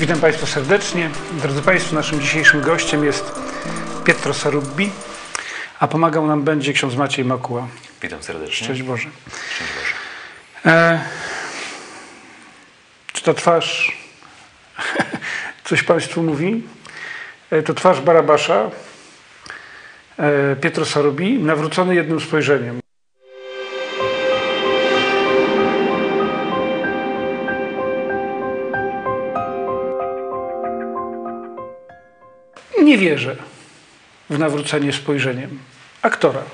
Witam Państwa serdecznie. Drodzy Państwo, naszym dzisiejszym gościem jest Pietro Sarubbi, a pomagał nam będzie ksiądz Maciej Makuła. Witam serdecznie. Szczęść Boże. Szczęść Boże. Czy ta twarz coś Państwu mówi? To twarz Barabasza, Pietro Sarubbi, nawrócony jednym spojrzeniem. Nie wierzę w nawrócenie spojrzeniem aktora.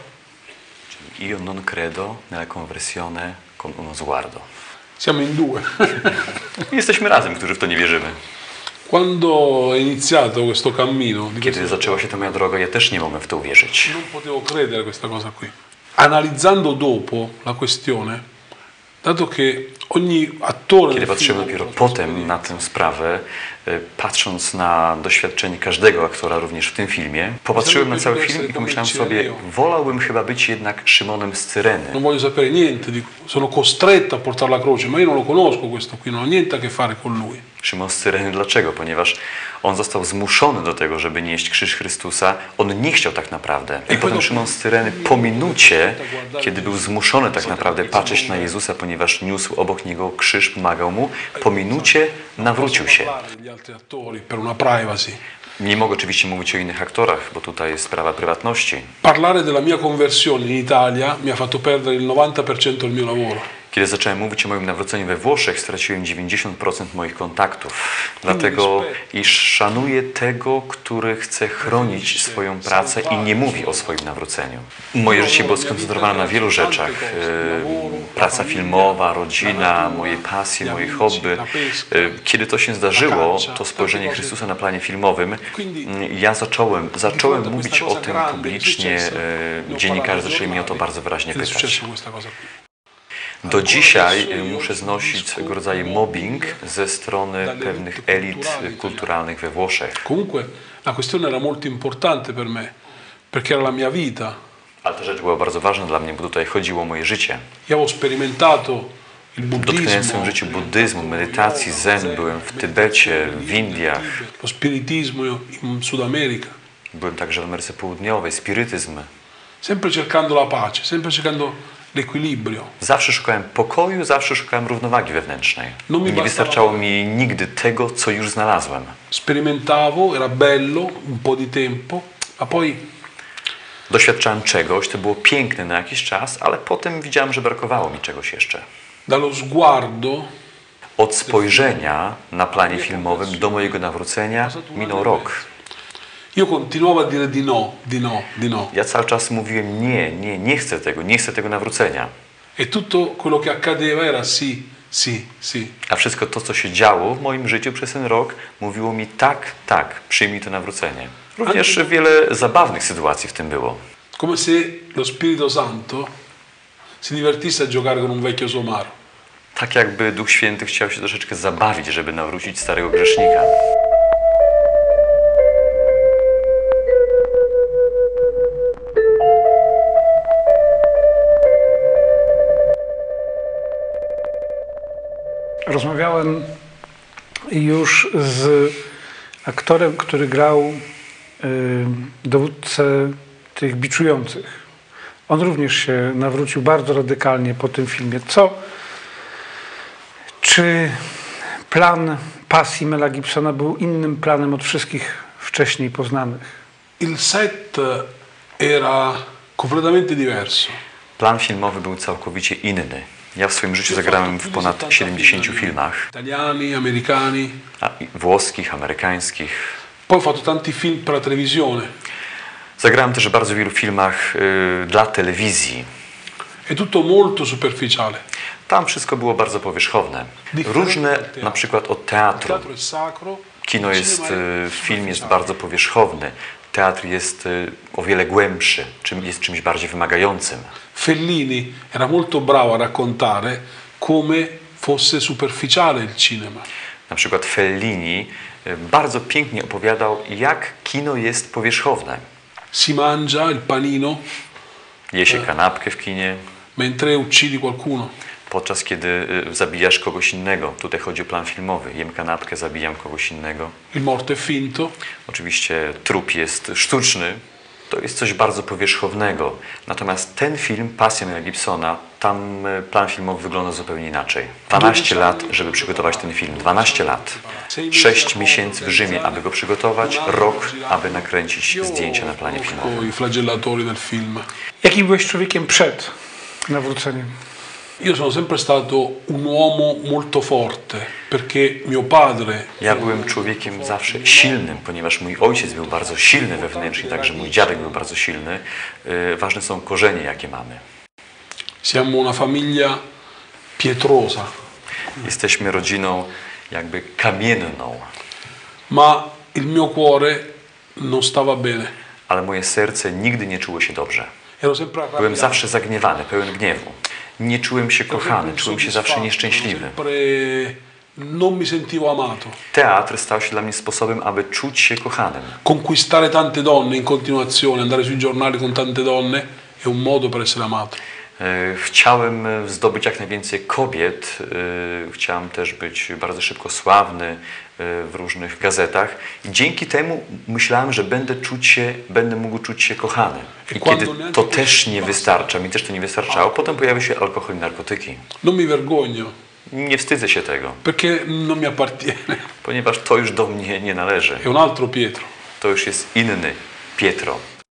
Io non credo nella conversione con uno sguardo. Siamo in due. Jesteśmy razem, którzy w to nie wierzymy. Quando è iniziato questo cammino, Kiedy zaczęła się ta moja droga, ja też nie mogłem w to uwierzyć. non potevo credere a questa cosa qui. Analizzando dopo la questione, dato che ogni attore Kiedy nel patrzyłem film ha dopiero avuto la sua potem na esperienza. tę sprawę, patrząc na doświadczenie każdego aktora również w tym filmie, popatrzyłem na cały film i pomyślałem sobie, wolałbym chyba być jednak Szymonem z Cyreny. Non voglio sapere niente di sono costretto a portare la croce, ma io non lo conosco questo qui, non ho niente a che fare con lui. Szymon z Cyreny dlaczego? Ponieważ on został zmuszony do tego, żeby nieść krzyż Chrystusa. On nie chciał tak naprawdę. I potem Szymon z Cyreny po minucie, kiedy był zmuszony tak naprawdę patrzeć na Jezusa, ponieważ niósł obok niego krzyż, pomagał mu, po minucie nawrócił się. Gli altri attori per una privacy. Nie mogę oczywiście mówić o innych aktorach, bo tutaj jest sprawa prywatności. Parlare della mia conversione in Italia mi ha fatto perdere il 90% del mio lavoro. Kiedy zacząłem mówić o moim nawróceniu we Włoszech, straciłem 90% moich kontaktów. Dlatego, iż szanuję tego, który chce chronić swoją pracę i nie mówi o swoim nawróceniu. Moje życie było skoncentrowane na wielu rzeczach. Praca filmowa, rodzina, moje pasje, moje hobby. Kiedy to się zdarzyło, to spojrzenie Chrystusa na planie filmowym, ja zacząłem mówić o tym publicznie. Dziennikarze zaczęli mnie o to bardzo wyraźnie Ed è pytać. successo questa cosa qui. Do dzisiaj muszę znosić swego rodzaju mobbing ze strony pewnych elit kulturalnych we Włoszech. Comunque la questione era molto importante per me, perché era la mia vita. Ale ta rzecz była bardzo ważna dla mnie, bo tutaj chodziło o moje życie. Io avevo sperimentato il Dotknąłem w buddismo, swoim życiu buddyzmu, medytacji, zen, byłem w Tybecie, w Indiach, lo spiritismo in Sud America, byłem także w Ameryce Południowej, spirytyzm. sempre cercando la pace, sempre cercando l'equilibrio. Zawsze szukałem pokoju, zawsze szukałem równowagi wewnętrznej. I nie wystarczało mi nigdy tego, co już znalazłem. Sperimentavo, era bello, un po' di tempo, ma poi Doświadczałem czegoś, to było piękne na jakiś czas, ale potem widziałem, że brakowało mi czegoś jeszcze. dallo sguardo Od spojrzenia na planie filmowym do mojego nawrócenia minął rok. io continuavo a dire di no, di no, di no. Ja cały czas mówiłem nie chcę tego nawrócenia. E tutto quello che accadeva era sì, sì, sì. A wszystko to, co się działo w moim życiu przez ten rok, mówiło mi tak, przyjmij to nawrócenie. Również wiele zabawnych sytuacji w tym było. Come se lo Spirito Santo si divertisse a giocare con un vecchio somaro. Tak jakby Duch Święty chciał się troszeczkę zabawić, żeby nawrócić starego grzesznika. Rozmawiałem już z aktorem, który grał dowódcę tych biczujących. On również się nawrócił bardzo radykalnie po tym filmie. Czy plan pasji Mela Gibsona był innym planem od wszystkich wcześniej poznanych? Il set era completamente diverso. Plan filmowy był całkowicie inny. Ja w swoim życiu zagrałem w ponad 70 filmach. Italiani, americani. Włoskich, amerykańskich. Poi ho fatto tanti film per la televisione. Zagrałem też w bardzo wielu filmach dla telewizji. È tutto molto superficiale. Tam wszystko było bardzo powierzchowne. Różne na przykład od Il teatru. teatro è sacro. Kino jest, film jest bardzo powierzchowny. Teatr jest o wiele głębszy, jest czymś bardziej wymagającym. Fellini era molto bravo a raccontare come fosse superficiale il cinema. Na przykład Fellini bardzo pięknie opowiadał, jak kino jest powierzchowne. Si mangia il panino Je się kanapkę w kinie, mentre uccidi qualcuno. podczas kiedy zabijasz kogoś innego. Tutaj chodzi o plan filmowy. Jem kanapkę, zabijam kogoś innego. Il morto è finto. Oczywiście trup jest sztuczny. To jest coś bardzo powierzchownego. Natomiast ten film, Pasja Mela Gibsona, tam plan filmowy wygląda zupełnie inaczej. 12 lat, żeby przygotować ten film. 12 lat. 6 miesięcy w Rzymie, aby go przygotować. Rok, aby nakręcić zdjęcia na planie filmowym. I flagellatori del film. Jakim byłeś człowiekiem przed nawróceniem? Io sono sempre stato un uomo molto forte, perché mio padre... Ja byłem człowiekiem zawsze silnym, ponieważ mój ojciec był bardzo silny wewnętrznie, także mój dziadek był bardzo silny. Ważne są korzenie, jakie mamy. Siamo una famiglia pietrosa. Jesteśmy rodziną jakby kamienną, Ma il mio cuore non stava bene. ale moje serce nigdy nie czuło się dobrze. Ero sempre Byłem arrabbiato. zawsze zagniewany, pełen gniewu. Nie czułem się kochany, czułem się zawsze nieszczęśliwy. Sempre non mi sentivo amato. Teatr stał się dla mnie sposobem, aby czuć się kochanym. Conquistare tante donne in continuazione, andare sui giornali con tante donne è un modo per essere amato. Chciałem zdobyć jak najwięcej kobiet, chciałem też być bardzo szybko sławny w różnych gazetach i dzięki temu myślałem, że będę mógł czuć się kochany. I kiedy to też nie wystarcza, mi też to nie wystarczało, potem pojawił się alkohol i narkotyki. Non mi vergogno, Nie wstydzę się tego, perché non mi appartiene. ponieważ to już do mnie nie należy. È un altro Pietro. To już jest inny Pietro.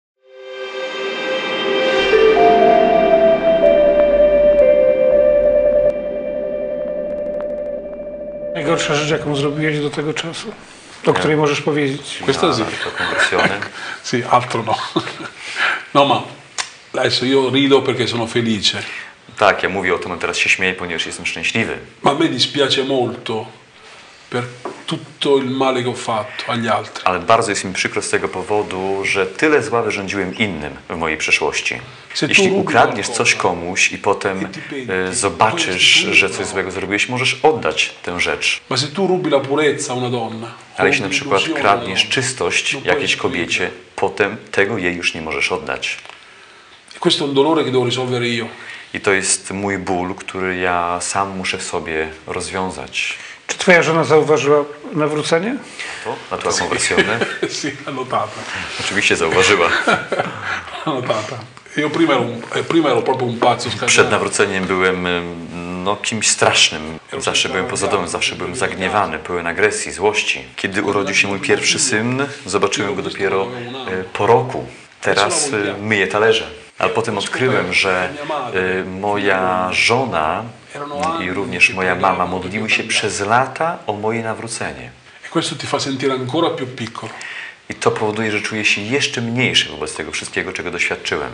Najgorsza rzecz, jaką zrobiłeś do tego czasu? O której możesz powiedzieć? Questa sì. To konwersjony. Sì, altro no. No, ma adesso io rido perché sono felice. Tak, ja mówię o tym, a teraz się śmieję, ponieważ jestem szczęśliwy. Ma a me dispiace molto per tutto il male che ho fatto agli altri. Ale bardzo jest mi przykro z tego powodu, że tyle zła wyrządziłem innym w mojej przeszłości. Jeśli ukradniesz coś komuś i potem zobaczysz, że coś złego zrobiłeś, możesz oddać tę rzecz. Ma se tu rubi la purezza a una donna, Ale jeśli na o przykład l'illusione kradniesz della czystość jakiejś kobiecie, potem tego jej już nie możesz oddać. donna. E questo è un dolore che devo risolvere io. I to jest mój ból, który ja sam muszę w sobie rozwiązać. Czy twoja żona zauważyła nawrócenie? To? Na to konwersjony? Sì, l'ha notata. Oczywiście zauważyła. L'ha notata. Io prima ero proprio un pazzo Przed scatenato. nawróceniem byłem kimś strasznym. Zawsze byłem poza domem, zawsze byłem zagniewany, pełen agresji, złości. Kiedy urodził się mój pierwszy syn, zobaczyłem go dopiero po roku. Teraz myję talerze. Ale potem odkryłem, że moja żona i również moja mama modliły się przez lata o moje nawrócenie. E questo ti fa sentire ancora più piccolo. I to powoduje, że czuję się jeszcze mniejszy wobec tego wszystkiego, czego doświadczyłem.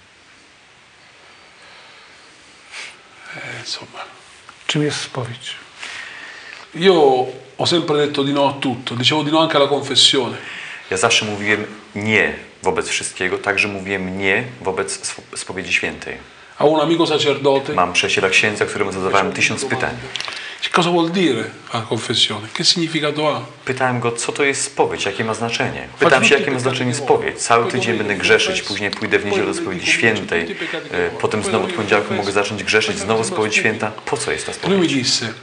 Insomma. Czym jest spowiedź? Io ho sempre detto di no a tutto, dicevo di no anche alla confessione. Ja zawsze mówiłem nie wobec wszystkiego, także mówiłem nie wobec spowiedzi świętej. Avevo un amico sacerdote. Mam przyjaciela księdza, któremu zadawałem 1000 pytań. Che cosa vuol dire la confessione? Che significato ha? Pytałem go, co to jest spowiedź, jakie ma znaczenie. Pytam się, jakie ma znaczenie spowiedź. Cały tydzień będę grzeszyć, później pójdę w niedzielę do spowiedzi świętej, potem znowu od poniedziałku mogę zacząć grzeszyć, znowu spowiedź święta. Po co jest ta Lui mi spowiedź? disse,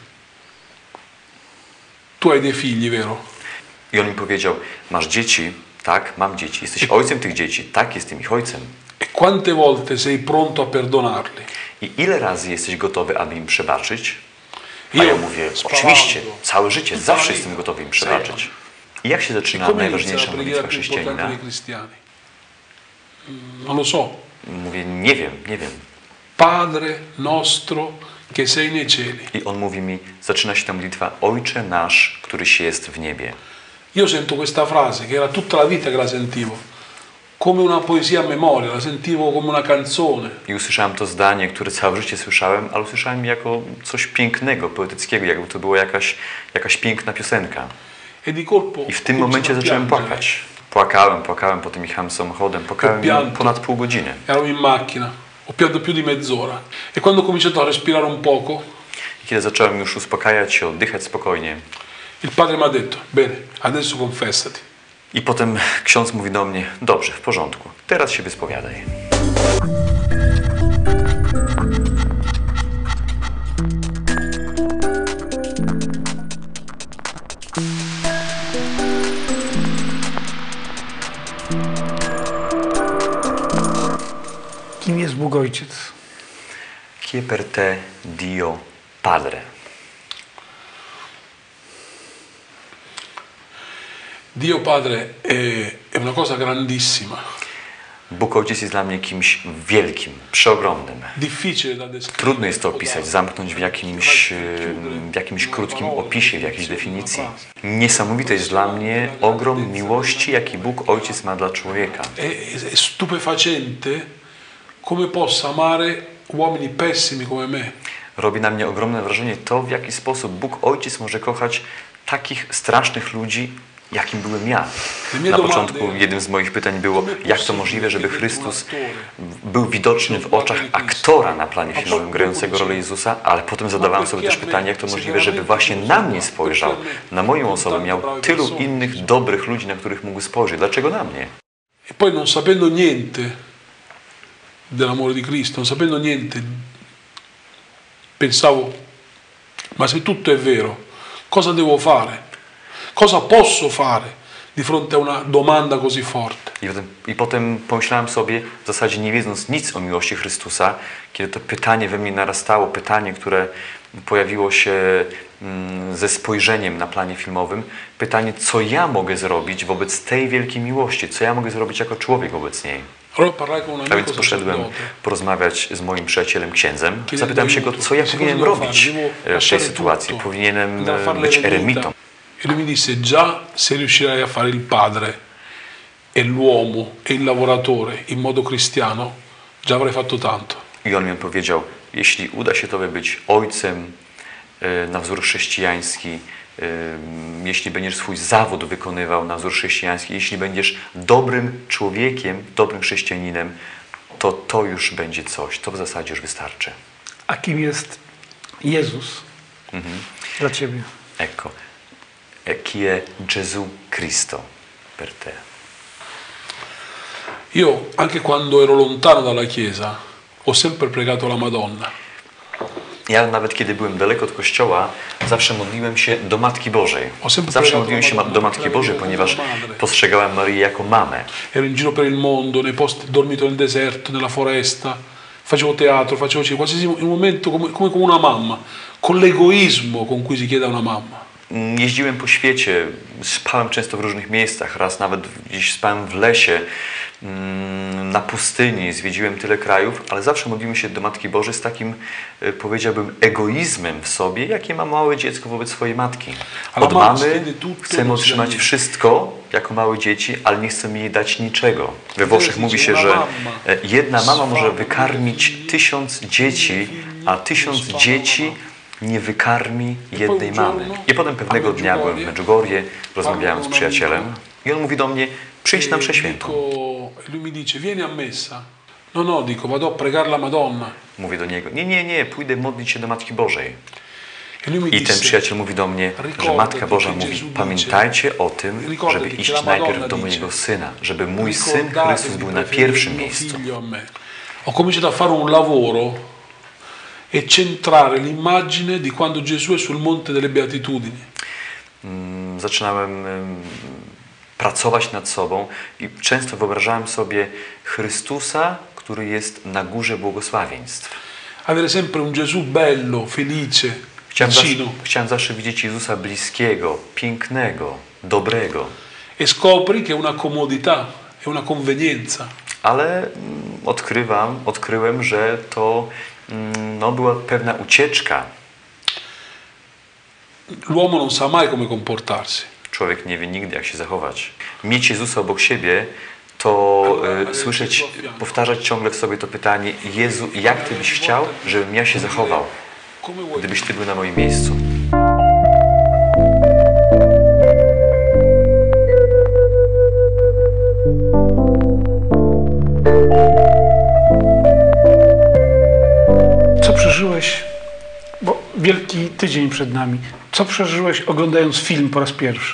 tu hai dei figli, vero? I on mi powiedział, masz dzieci? Tak, mam dzieci. Jesteś ojcem tych dzieci? Tak, jestem ich ojcem. E quante volte sei pronto a perdonarli? I ile razy jesteś gotowy, aby im przebaczyć? A ja mówię, oczywiście, całe życie, zawsze jestem gotowy im przebaczyć. I jak się zaczyna Come inizia najważniejsza la preghiera modlitwa più importante chrześcijanina? dei cristiani? Non lo so. Mówię, nie wiem. Padre nostro che sei nei cieli. I on mówi mi, zaczyna się ta modlitwa, Ojcze nasz, któryś jest w niebie. Io sento questa frase, che era tutta la vita che la sentivo, come una poesia a memoria, la sentivo come una canzone. I usłyszałem to zdanie, które całe życie słyszałem, ale usłyszałem jako coś pięknego, poetyckiego, jakby to była jakaś piękna piosenka. E di colpo I w tym cominciano momencie a zacząłem piangere. płakać. Płakałem, potem jechałem samochodem, płakałem Pianto. ponad pół godziny. Ero in macchina, ho pianto più di mezz'ora. E quando ho cominciato a respirare un poco, I kiedy zacząłem już uspokajać się, oddychać spokojnie, il padre mi ha detto, bene, adesso confessati. i potem ksiądz mówi do mnie, dobrze, w porządku, teraz się wyspowiadaj. jest Bóg Ojciec? Chi è per te Dio Padre? Dio Padre è una cosa grandissima, Bóg Ojciec jest dla mnie kimś wielkim, przeogromnym. difficile da descrivere. Trudno jest to opisać, zamknąć w jakimś krótkim opisie, w jakiejś definicji. Niesamowity jest dla mnie ogrom miłości, jaki Bóg Ojciec ma dla człowieka. È stupefacente come possa amare uomini pessimi come me. Robi na mnie ogromne wrażenie to, w jaki sposób Bóg Ojciec może kochać takich strasznych ludzi, jakim byłem ja. Na początku jednym z moich pytań było, jak to możliwe, żeby Chrystus był widoczny w oczach aktora na planie filmowym grającego rolę Jezusa, ale potem zadawałem sobie też pytanie, jak to możliwe, żeby właśnie na mnie spojrzał, na moją osobę, miał tylu innych dobrych ludzi, na których mógł spojrzeć. Dlaczego na mnie? E poi non sapendo niente dell'amore di Cristo, non sapendo niente, pensavo, ma se tutto è vero, cosa devo fare? Cosa posso fare di fronte a una domanda così forte? I potem pomyślałem sobie, w zasadzie nie wiedząc nic o miłości Chrystusa, kiedy to pytanie we mnie narastało, pytanie, które pojawiło się ze spojrzeniem na planie filmowym, pytanie, co ja mogę zrobić wobec tej wielkiej miłości, co ja mogę zrobić jako człowiek wobec niej. Allora parlai con un A więc amico poszedłem sacerdote. porozmawiać z moim przyjacielem księdzem. Zapytałem się go, co ja powinienem robić w tej sytuacji. Powinienem być eremitą. E lui mi disse, già se riuscirai a fare il padre e l'uomo e il lavoratore in modo cristiano, già avrai fatto tanto. I on mi powiedział, jeśli uda się Tobie być ojcem na wzór chrześcijański, jeśli będziesz swój zawód wykonywał na wzór chrześcijański, jeśli będziesz dobrym człowiekiem, dobrym chrześcijaninem, to już będzie coś. To w zasadzie już wystarczy. A kim jest Jezus dla Ciebie? Ecco, chi è Gesù Cristo per te? Io, anche quando ero lontano dalla Chiesa, ho sempre pregato la Madonna. Ja nawet kiedy byłem daleko od Kościoła, zawsze modliłem się do Matki Bożej. Zawsze modliłem się do Matki Bożej, ponieważ postrzegałem Marię jako mamę. Ero in giro per il mondo, nei posti, dormito nel deserto, nella foresta, facevo teatro, facevo qualsiasi momento come una mamma, con l'egoismo con cui si chiede a una mamma. Jeździłem po świecie, spałem często w różnych miejscach, raz nawet gdzieś spałem w lesie, na pustyni, zwiedziłem tyle krajów, ale zawsze modliłem się do Matki Bożej z takim, powiedziałbym, egoizmem w sobie, jakie ma małe dziecko wobec swojej matki. Od mamy chcemy otrzymać wszystko jako małe dzieci, ale nie chcemy jej dać niczego. We Włoszech mówi się, że jedna mama może wykarmić 1000 dzieci, a 1000 dzieci nie wykarmi jednej mamy. I potem pewnego dnia byłem w Medjugorje, rozmawiałem z przyjacielem i on mówi do mnie, przyjdź na mszę świętą. Lui mi dice, vieni a messa. No, no, dico, vado a pregare la Madonna. Mówię do niego, nie, pójdę modlić się do Matki Bożej. E lui mi I ten disse, przyjaciel mówi do mnie, że Matka Boża mówi, pamiętajcie o tym, żeby iść najpierw do mojego Syna, żeby mój Syn Chrystus był na pierwszym miejscu. Ho cominciato a fare un lavoro e centrare l'immagine di quando Gesù è sul Monte delle Beatitudini. Zaczynałem pracować nad sobą i często wyobrażałem sobie Chrystusa, który jest na górze błogosławieństw. Avere sempre un Gesù bello, felice, vicino. Chciałem zawsze widzieć Jezusa bliskiego, pięknego, dobrego. E scopri che è una comodità, è una convenienza. Ale odkryłem, że to była pewna ucieczka. L'uomo non sa mai come comportarsi. Człowiek nie wie nigdy, jak się zachować. Mieć Jezusa obok siebie, to słyszeć, powtarzać ciągle w sobie to pytanie, Jezu, jak Ty byś chciał, żebym ja się zachował, gdybyś Ty był na moim miejscu. Co przeżyłeś, bo wielki tydzień przed nami, co przeżyłeś oglądając film po raz pierwszy?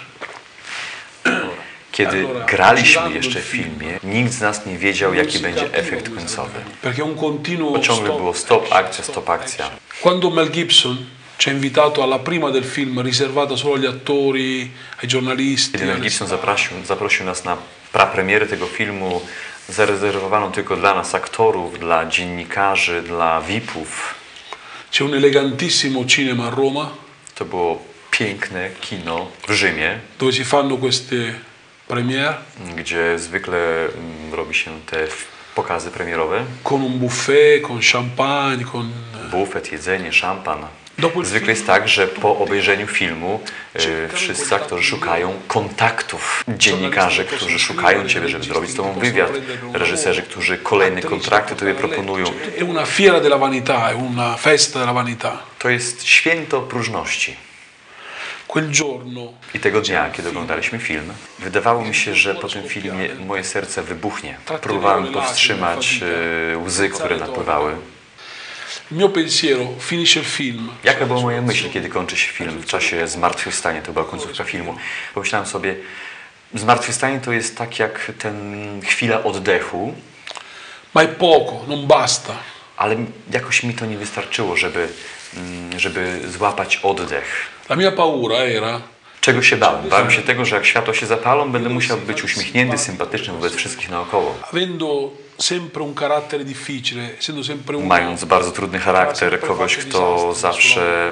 Kiedy graliśmy jeszcze w filmie, nikt z nas nie wiedział, jaki będzie efekt końcowy. Bo ciągle było stop, akcja. Quando Mel Gibson ci ha invitato alla prima del film, riservata solo agli attori, ai giornalisti. Kiedy Mel Gibson zaprosił nas na prapremierę tego filmu, zarezerwowaną tylko dla nas aktorów, dla dziennikarzy, dla VIP-ów. C'è un elegantissimo cinema a Roma To było piękne kino w Rzymie, dove si fanno queste premiere gdzie zwykle robi się te pokazy premierowe. con un buffet, con champagne, con... Bufet, jedzenie, szampan. Dopo il Zwykle jest tak, że po obejrzeniu filmu wszyscy aktorzy szukają kontaktów. Dziennikarze, którzy szukają Ciebie, żeby zrobić z Tobą wywiad. Reżyserzy, którzy kolejne kontrakty Tobie proponują. È una fiera della vanità, è una festa della vanità. To jest święto próżności. Quel giorno I tego dnia, kiedy oglądaliśmy film, wydawało mi się, że po tym filmie moje serce wybuchnie. Próbowałem powstrzymać łzy, które napływały. il mio pensiero finisce il film. Jaka była moja myśl, kiedy kończy się film w czasie zmartwychwstania? To była końcówka filmu. Pomyślałem sobie, zmartwychwstanie to jest tak jak chwila oddechu, Ma è poco, non basta. ale jakoś mi to nie wystarczyło, żeby złapać oddech. La mia paura era Czego się bałem? Bałem się tego, że jak światła się zapalą, będę musiał być uśmiechnięty, sympatyczny wobec wszystkich naokoło. avendo sempre un carattere difficile, essendo sempre uno Mając bardzo trudny charakter, kogoś, kto zawsze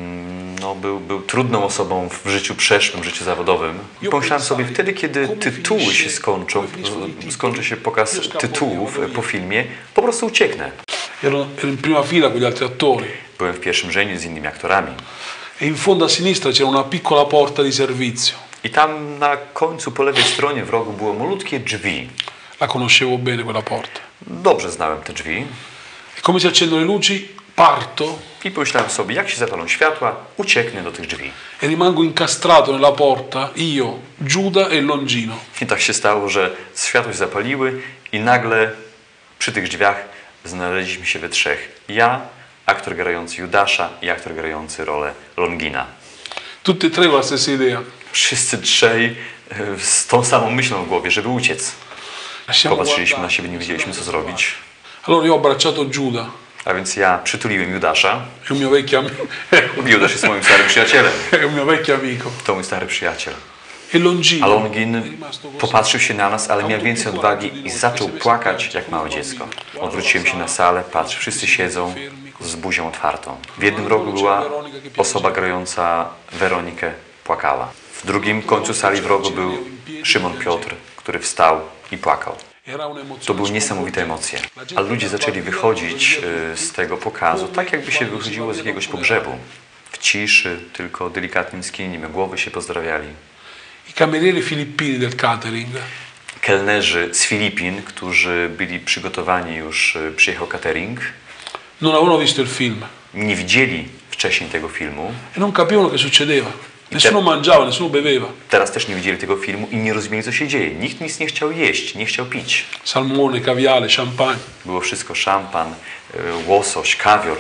był trudną osobą w życiu przeszłym, w życiu zawodowym. Pomyślałem sobie, wtedy kiedy tytuły się skończą, skończy się pokaz tytułów po filmie, po prostu ucieknę. ero in prima fila con gli altri attori Byłem w pierwszym rzędzie z innymi aktorami. e in fondo a sinistra c'era una piccola porta di servizio. I tam na końcu, po lewej stronie w rogu było malutkie drzwi. La conoscevo bene quella porta. Dobrze znałem te drzwi. E come si accendono le luci, parto I pomyślałem sobie, jak się zapalą światła, ucieknę do tych drzwi. e rimango incastrato nella porta, io, Giuda e il Longino. I tak się stało, że światła się zapaliły i nagle przy tych drzwiach znaleźliśmy się we trzech. Ja, aktor grający Judasza i aktor grający rolę Longina. Tutti e tre con la stessa idea. Wszyscy trzej z tą samą myślą w głowie, żeby uciec. Lasciamo Popatrzyliśmy na guardare. siebie, nie wiedzieliśmy co zrobić. Allora io ho abbracciato Giuda, A więc ja przytuliłem Judasza. è un mio vecchio amico. Judasz jest moim starym przyjacielem. È un mio vecchio amico. To mój stary przyjaciel. E Longino A è Longin rimasto così. popatrzył się na nas, ale miał więcej odwagi i zaczął płakać jak małe dziecko. Odwróciłem się na salę, patrz, wszyscy siedzą z buzią otwartą. W jednym rogu była osoba grająca Weronikę, płakała. W drugim końcu sali w rogu był Szymon Piotr, który wstał i płakał. Era un'emozione To były niesamowite emocje. A ludzie zaczęli wychodzić z tego pokazu, tak jakby się wychodziło z jakiegoś pogrzebu. W ciszy, tylko delikatnym skinieniem głowy się pozdrawiali. I camerieri filippini del catering Kelnerzy z Filipin, którzy byli przygotowani już, przyjechał catering, non avevano visto il film nie widzieli wcześniej tego filmu, e non capivano che succedeva. Nessuno mangiava, nessuno beveva. teraz też nie widzieli tego filmu i nie rozumieli, co się dzieje. Nikt nic nie chciał jeść, nie chciał pić. Salmone, caviale, champagne. Było wszystko szampan, łosoś, kawior.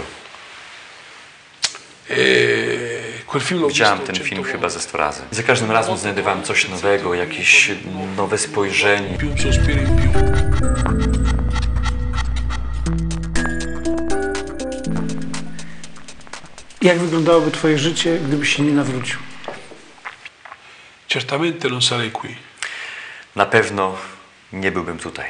E quel film l'ho Widziałem visto ten 100 film volte. chyba ze 100 razy. Za każdym razem znajdowałem coś nowego, jakieś nowe spojrzenie. Più un sospiro in più. Jak wyglądałoby Twoje życie, gdybyś się nie nawrócił? Certamente non sarei qui. Na pewno nie byłbym tutaj.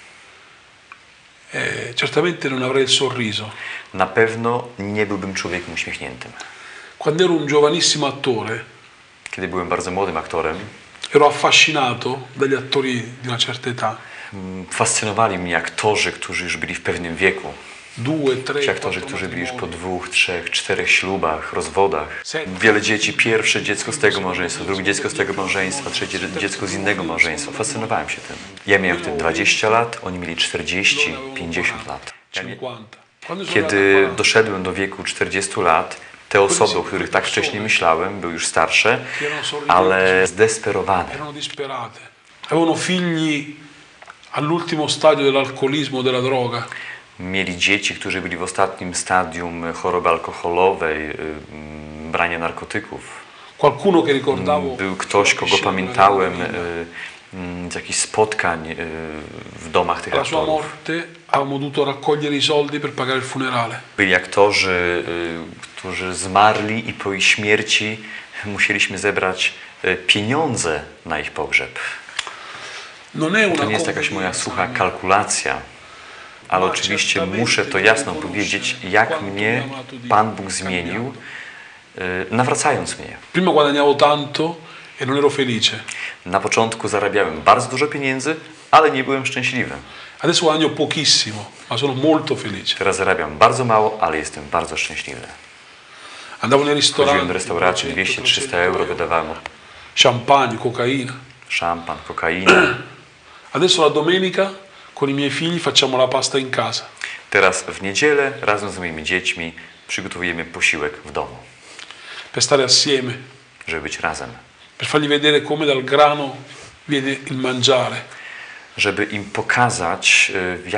Certamente non avrei il sorriso. Na pewno nie byłbym człowiekiem uśmiechniętym. Quando ero un giovanissimo attore, Kiedy byłem bardzo młodym aktorem, ero affascinato dagli attori di una certa età. fascynowali mnie aktorzy, którzy już byli w pewnym wieku. 2, 3, Ci aktorzy, 4 którzy byli już po matrimoni. 2, 3, 4 ślubach, rozwodach. Wiele dzieci, pierwsze dziecko z tego małżeństwa, drugie dziecko z tego małżeństwa, trzecie dziecko z innego małżeństwa. Fascynowałem się tym. Ja miałem wtedy 20 lat, oni mieli 40, 50 lat. 50. Quando sono Kiedy arrivato qua, doszedłem do wieku 40 lat, te osoby, o których tak wcześniej myślałem, były już starsze, ale zdesperowane. erano disperate. Avevano figli all'ultimo stadio dell'alcolismo, della droga. Mieli dzieci, którzy byli w ostatnim stadium choroby alkoholowej, brania narkotyków. Qualcuno che ricordavo Był ktoś, kogo pamiętałem z jakichś spotkań w domach tych alla sua aktorów. morte avevamo dovuto raccogliere i soldi per pagare il funerale. Byli aktorzy, którzy zmarli i po ich śmierci musieliśmy zebrać pieniądze na ich pogrzeb. non è To una nie jest jakaś moja convenienza sucha mia. kalkulacja, ale oczywiście muszę to jasno powiedzieć, jak mnie Pan Bóg zmienił, nawracając mnie. Prima guadagnavo tanto e non ero felice. Na początku zarabiałem bardzo dużo pieniędzy, ale nie byłem szczęśliwy. Adesso guadagno pochissimo, ma sono molto felice. Teraz zarabiam bardzo mało, ale jestem bardzo szczęśliwy. Andavo nei Chodziłem do ristoranti, restauracji, 200-300 euro wydawałem champagne, cocaina. szampan, kokainę. Adesso la domenica con i miei figli facciamo la pasta in casa. Teraz w niedzielę razem z moimi dziećmi przygotowujemy posiłek w domu, Per stare assieme, żeby być razem. per fargli vedere come dal grano viene il mangiare. Żeby im pokazać,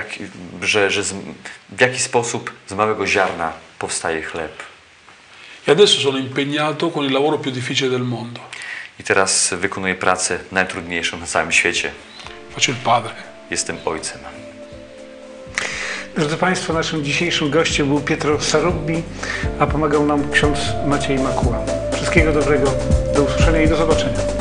w jaki sposób z małego ziarna powstaje chleb. E adesso sono impegnato con il lavoro più difficile del mondo. I teraz wykonuję pracę najtrudniejszą na całym świecie. Faccio il padre. Jestem ojcem. Drodzy Państwo, naszym dzisiejszym gościem był Pietro Sarubbi, a pomagał nam ksiądz Maciej Makuła. Wszystkiego dobrego, do usłyszenia i do zobaczenia.